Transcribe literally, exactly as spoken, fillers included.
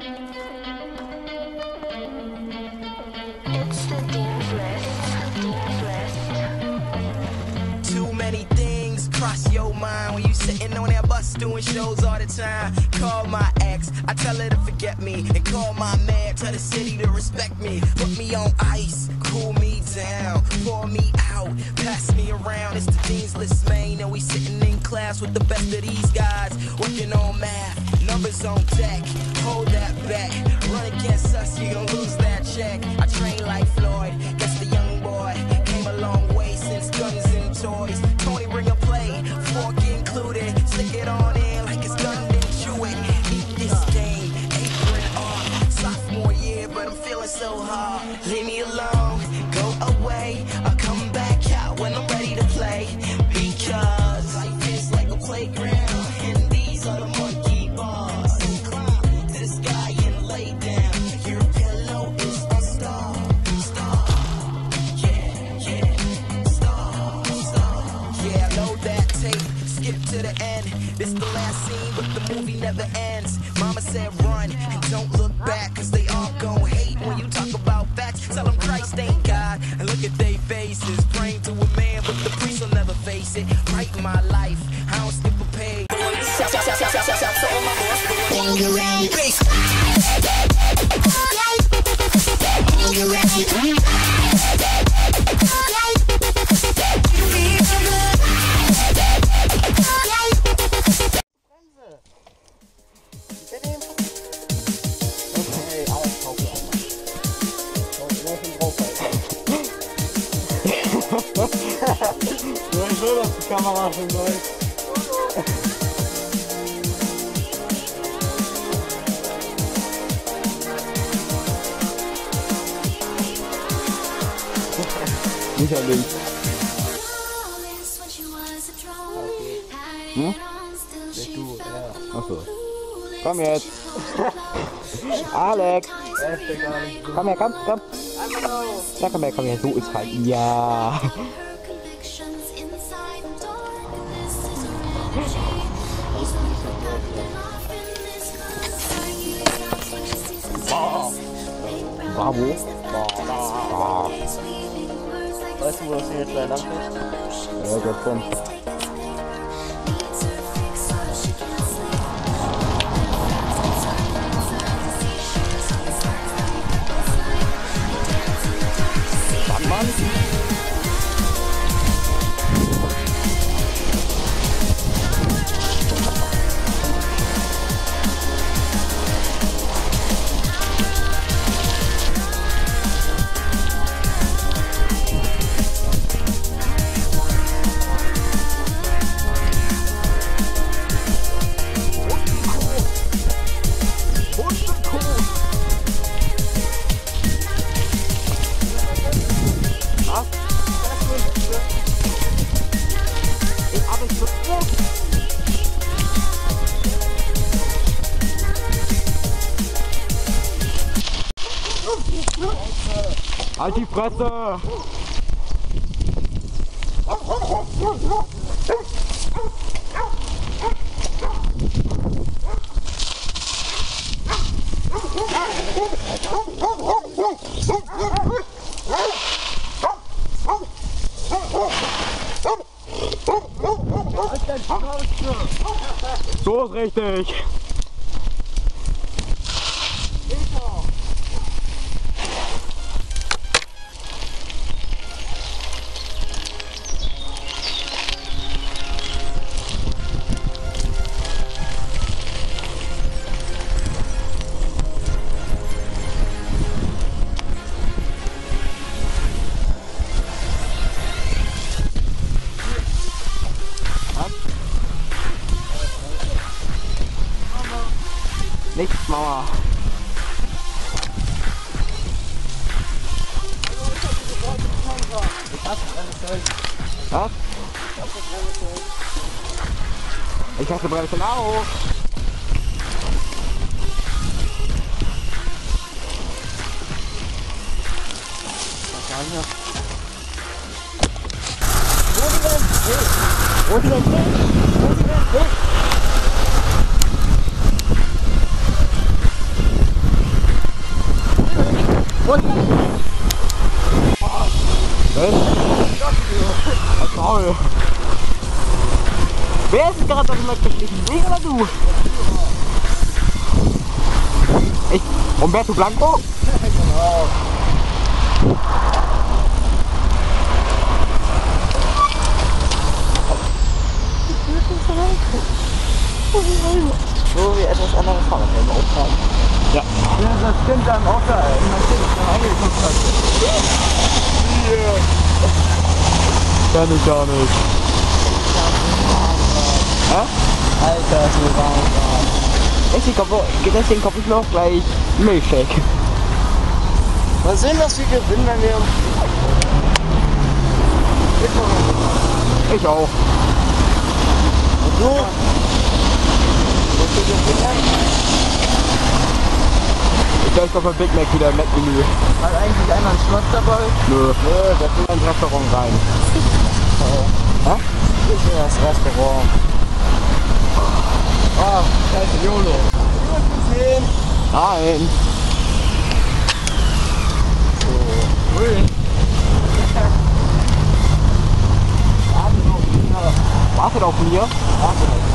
It's the Dean's List. Dean's List. Too many things cross your mind when you sitting on that bus doing shows all the time. Call my ex, I tell her to forget me, and call my man, tell the city to respect me. Put me on ice, cool me down, pour me out, pass me around. It's the Dean's List, man, and we sitting in class with the best of these guys, working on math, numbers on deck. Hold that bet, run against us, you gon' lose that check. I train like Floyd, guess the young boy came a long way since guns and toys. Tony bring a plate, fork included, stick it on in like it's done and chew it. Eat this game, apron off, sophomore year, but I'm feeling so hard. Leave me alone, go away, I'll come back out when I'm ready to play. Because life is like a playground, and these are the monkey bars. Climb to the sky and lay down, your pillow is a star. Star, yeah, yeah, star, star. Yeah, load that tape, skip to the end. This the last scene, but the movie never ends. Mama said run, and don't look back, cause they all gon' hate when you talk about facts. Tell them Christ ain't God, and look at they faces. Praying to a man, but the priest will never face it. Right in my life, I don't skip a page. Nur ich will, dass die Kamera schon läuft. Sicherlich. Hm? Nicht du, ja. Achso. Komm jetzt. Alex. Komm her, komm, komm. Ja, komm her, komm her. So ist halt. Ja. Bravo. Bravo. Weißt du, wo das hier jetzt lang ist? Ja, das schon. Mann. Halt die Fresse! So ist richtig! Nichts, Mauer. Was? Ich hasse Bremsen auch. Wo die denn? Wo die denn? Wo die denn? Zigarette auf den Markt geschlichen. Ich oder du? Ich, Umberto Blanco? Genau. So wie etwas andere Fahrradhelme auftragen. Ja. Ja, das stimmt dann auch da. Man steht es dann eingeguckt hat. Kann ich gar nicht. Hä? Alter, ist mir warm. Deswegen kaufe deswegen kaufe ich noch gleich Milchshake. Mal sehen, was wir gewinnen, wenn wir... Ich auch. Und du? Was wir gewinnen? Ich glaube, bei Big Mac wieder im Mac-Menü. Hat eigentlich einer einen Schloss dabei? Nö. Nö, da tun wir ins Restaurant rein. Oh. Hä? Ich will das Restaurant. Ah, scheiße, YOLO. Gut gesehen. Nein. So. Ui. Wartet auf mir. Wartet auf mir.